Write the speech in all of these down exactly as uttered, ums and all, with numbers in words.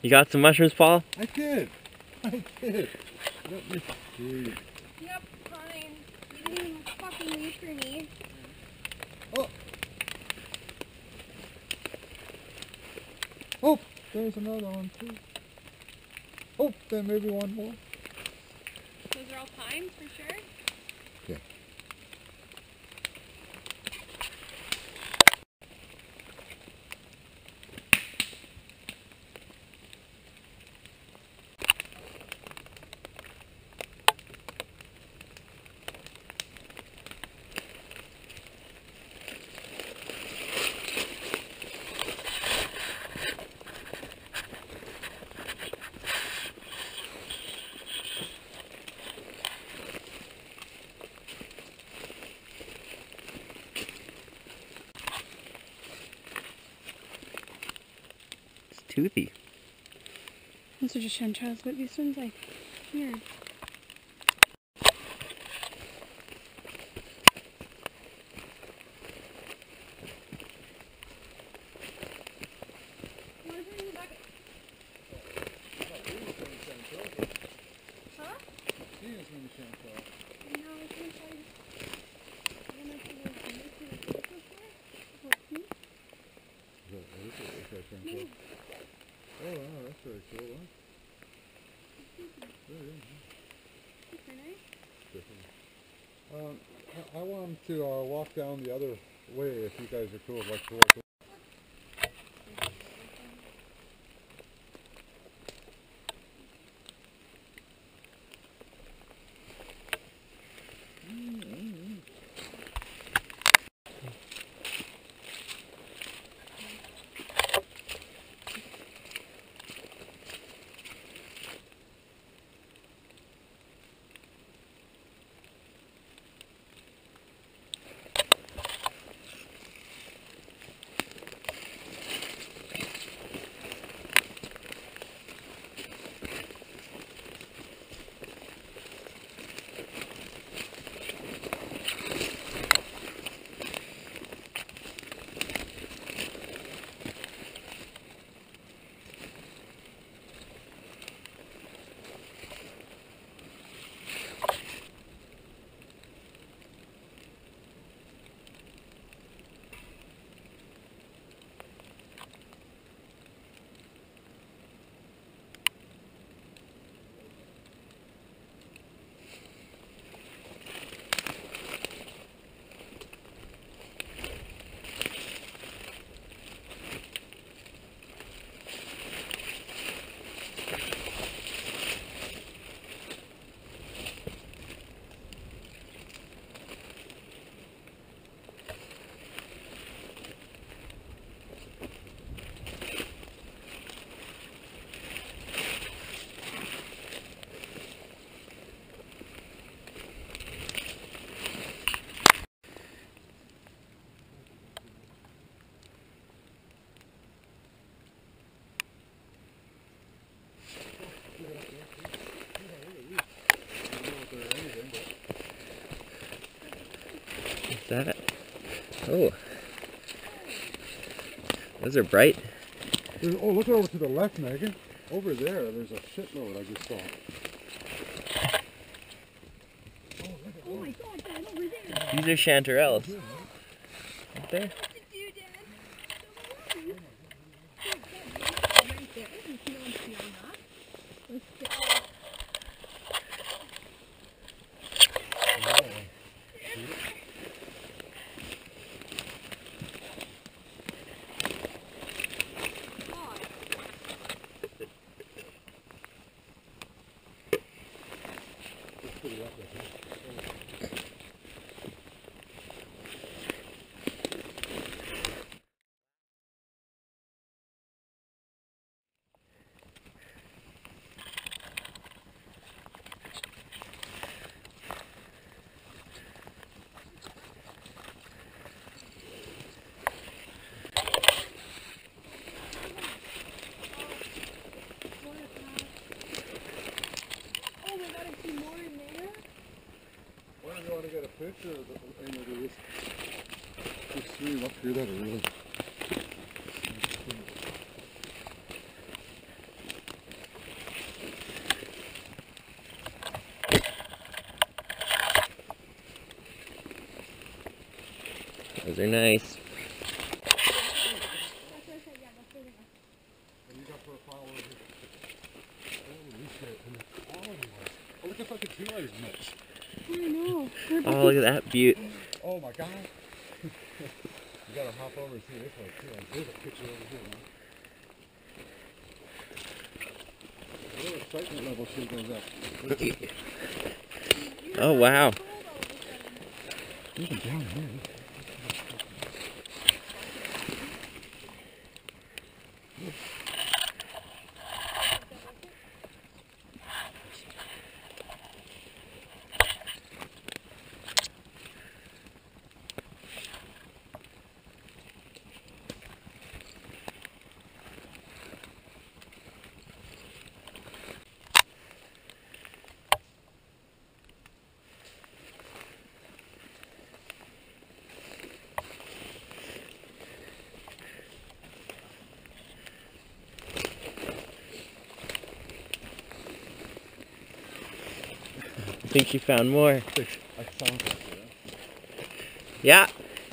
You got some mushrooms, Paul? I did. I did. Let me see. Yep, fine. You didn't even fucking leave for me. Oh. Oh, there's another one too. Oh, then maybe one more. Those are all timed for sure? Yeah. Toothy. Those are just chanterelles, but these ones like weird. Huh? No, it's inside. I don't know if you guys can see the picture before. Maybe. Oh, wow, that's very cool, huh? Yeah, yeah. Um, I, I want to uh, walk down the other way if you guys are cool. Like to walk. What's that? Oh. Those are bright. There's, oh, look over to the left, Megan. Over there, there's a shitload I just saw. Oh, look at Oh my god, Dad, over there! These are chanterelles. Right there? What to do, Dad? Right there. You see on that? Let's get get a picture of the, you know, this, this stream up here that are really Those are nice. That's what I said, yeah, that's big enough. What do you got for a file over here? Holy shit, and the quality was. Oh, look at fucking two eyes, Mitch. I know. They're Oh, look at that beaut. Oh my god. You gotta hop over and see this one too. There's a picture over here, man. Your excitement level still goes up. Oh, wow. Even down here. I think you found more. I found it. Yeah.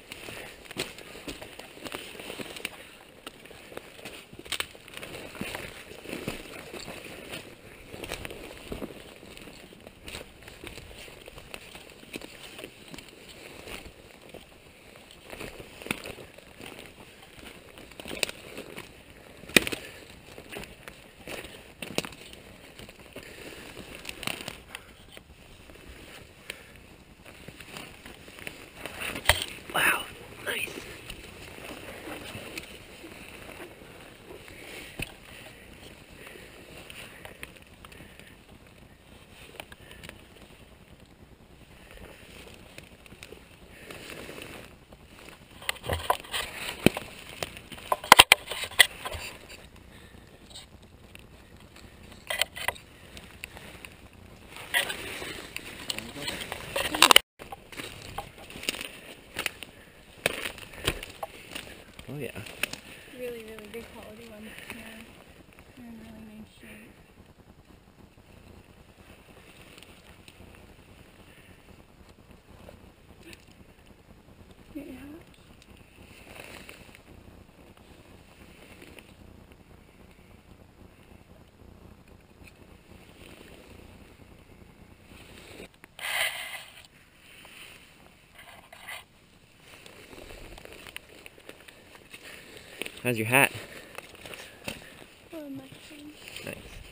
Wow, nice. Oh yeah. Really, really good quality ones. Yeah. They're in really nice shape. Yeah. How's your hat? Oh, matching. Nice.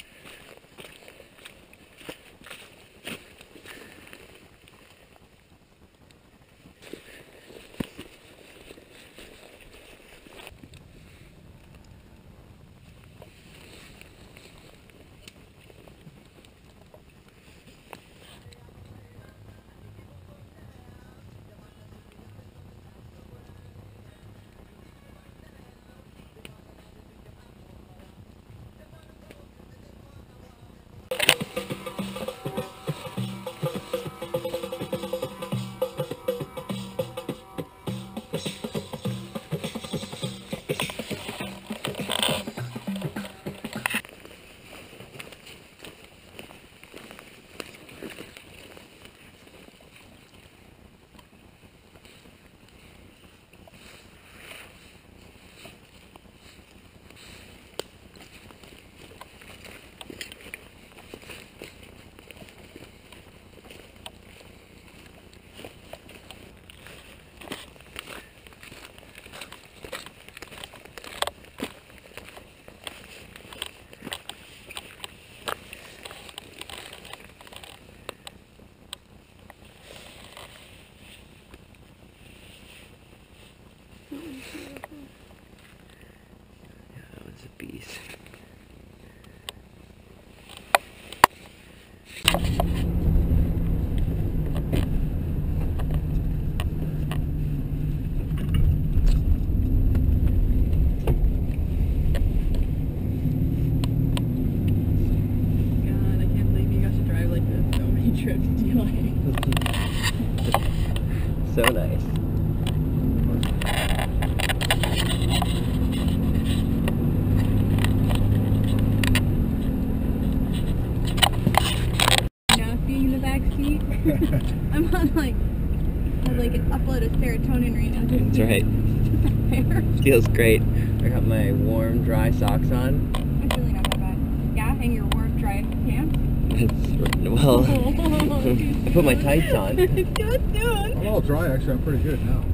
That was a beast. God, I can't believe you got to drive like this so many trips to your life. So nice. Now being in the back seat, I'm on like have like an upload of serotonin right now. That's right. Feels great. I got my warm, dry socks on. It's really not that bad. Yeah, and your warm, dry pants. It's, well, I put my tights on. Too soon. I'm all dry actually, I'm pretty good now.